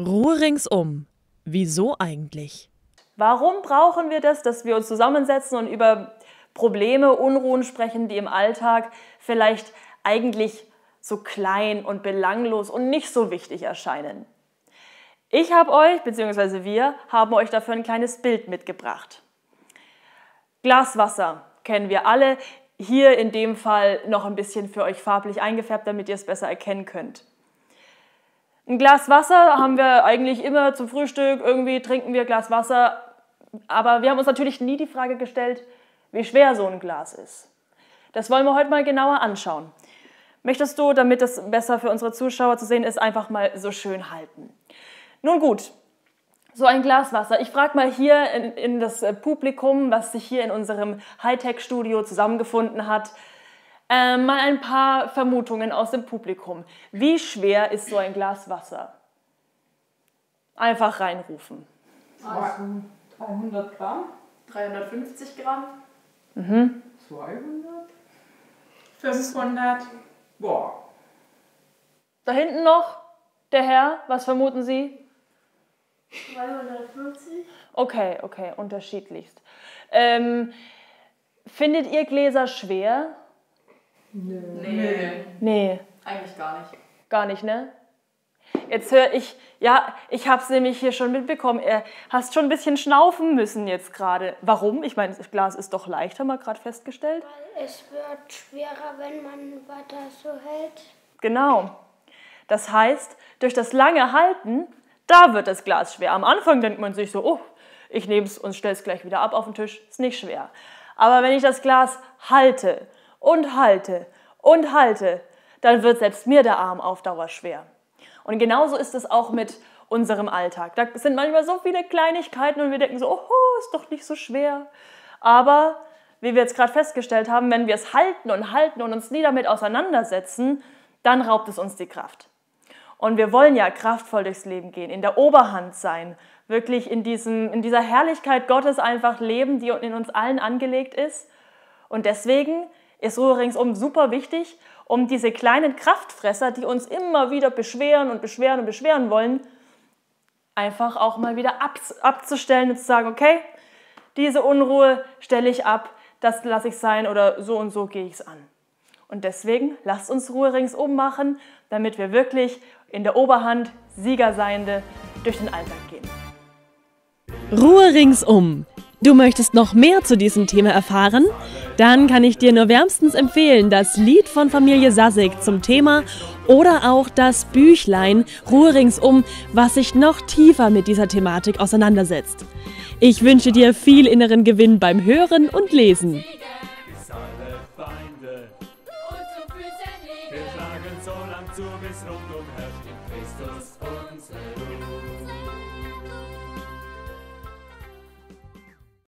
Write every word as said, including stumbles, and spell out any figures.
Ruhe ringsum. Wieso eigentlich? Warum brauchen wir das, dass wir uns zusammensetzen und über Probleme, Unruhen sprechen, die im Alltag vielleicht eigentlich so klein und belanglos und nicht so wichtig erscheinen? Ich habe euch, beziehungsweise wir, haben euch dafür ein kleines Bild mitgebracht. Glas Wasser kennen wir alle, hier in dem Fall noch ein bisschen für euch farblich eingefärbt, damit ihr es besser erkennen könnt. Ein Glas Wasser haben wir eigentlich immer zum Frühstück, irgendwie trinken wir Glas Wasser, aber wir haben uns natürlich nie die Frage gestellt, wie schwer so ein Glas ist. Das wollen wir heute mal genauer anschauen. Möchtest du, damit es besser für unsere Zuschauer zu sehen ist, einfach mal so schön halten? Nun gut, so ein Glas Wasser. Ich frage mal hier in, in das Publikum, was sich hier in unserem Hightech-Studio zusammengefunden hat, äh, mal ein paar Vermutungen aus dem Publikum. Wie schwer ist so ein Glas Wasser? Einfach reinrufen. Also dreihundert Gramm. dreihundertfünfzig Gramm. Mhm. zweihundert. fünfhundert. Boah. Da hinten noch der Herr, was vermuten Sie? zweihundertfünfzig. Okay, okay, unterschiedlichst. Ähm, findet ihr Gläser schwer? Nö. Nee. Nee, Eigentlich gar nicht. gar nicht, ne? Jetzt höre ich, ja, ich habe es nämlich hier schon mitbekommen, er hast schon ein bisschen schnaufen müssen jetzt gerade. Warum? Ich meine, das Glas ist doch leicht, haben wir gerade festgestellt. Weil es wird schwerer, wenn man weiter so hält. Genau. Das heißt, durch das lange Halten, da wird das Glas schwer. Am Anfang denkt man sich so, oh, ich nehme es und stelle es gleich wieder ab auf den Tisch, ist nicht schwer. Aber wenn ich das Glas halte und halte und halte, dann wird selbst mir der Arm auf Dauer schwer. Und genauso ist es auch mit unserem Alltag. Da sind manchmal so viele Kleinigkeiten und wir denken so, oh, ist doch nicht so schwer. Aber wie wir jetzt gerade festgestellt haben, wenn wir es halten und halten und uns nie damit auseinandersetzen, dann raubt es uns die Kraft. Und wir wollen ja kraftvoll durchs Leben gehen, in der Oberhand sein, wirklich in, diesem, in dieser Herrlichkeit Gottes einfach leben, die in uns allen angelegt ist. Und deswegen ist Ruhe ringsum super wichtig, um diese kleinen Kraftfresser, die uns immer wieder beschweren und beschweren und beschweren wollen, einfach auch mal wieder ab, abzustellen und zu sagen, okay, diese Unruhe stelle ich ab, das lasse ich sein oder so und so gehe ich es an. Und deswegen lasst uns Ruhe ringsum machen, damit wir wirklich in der Oberhand Siegerseiende durch den Alltag gehen. Ruhe ringsum. Du möchtest noch mehr zu diesem Thema erfahren? Dann kann ich dir nur wärmstens empfehlen, das Lied von Familie Sassig zum Thema oder auch das Büchlein Ruhe ringsum, was sich noch tiefer mit dieser Thematik auseinandersetzt. Ich wünsche dir viel inneren Gewinn beim Hören und Lesen. Bis alle Feinde uns zu Füßen liegen. Wir schlagen so lang zu, bis rundum herrscht in Christus unsere Ruhe.